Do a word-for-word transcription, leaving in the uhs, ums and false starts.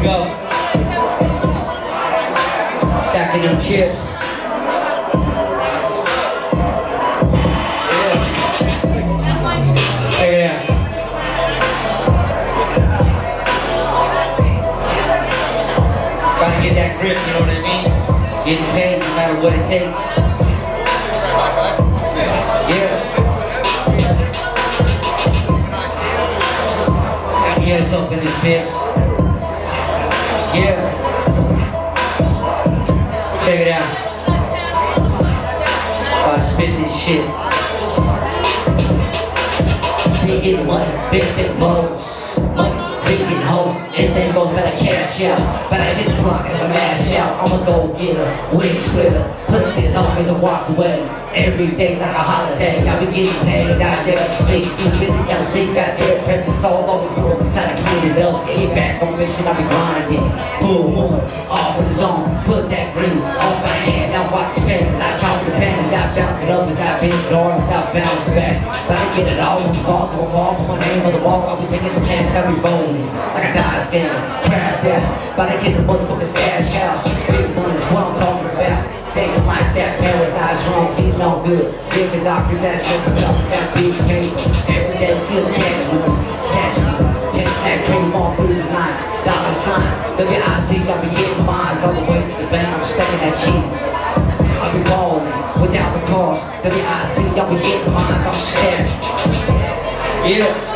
go. Stacking them chips. Yeah. Yeah. Gotta get that grip, you know what I mean? Getting paid no matter what it takes. Yeah. Got me ass up in this bitch. Yeah. Check it out. While I spit this shit. Be getting money, bitch that blows. Money, speaking hoes, anything goes, better cash out. Better hit the block and a mash out. I'ma go get a wig splitter. Put this on as a walk away. Every day like a holiday. I be getting paid out there to sleep. You busy down the street, got their presents all over Europe. Trying to clean it up, get back on mission, I be grinding. Full moon, off the zone, put that green off my hand. Now watch spins, I chop the pens, I chop it up as I bend doors, I bounce back. But I get it all, balls to a ball, put my name on the wall. I'll be taking the chance, I'll be rolling like a guy's dance, crash out. But I get the motherfucking stash house. Big money's what I'm talking about. Things like that, paradise wrong, getting all good. Give the doctor that shit stuff, that big paper. Every day feel cash with cash with ten snack cream on through the night. Dollar sign, W I C, I'll be getting mines all the way to the bank. I'm stacking that cheese. I'll be balling without the cost. W I C, I'll be getting mines, I'm stacking. Yeah.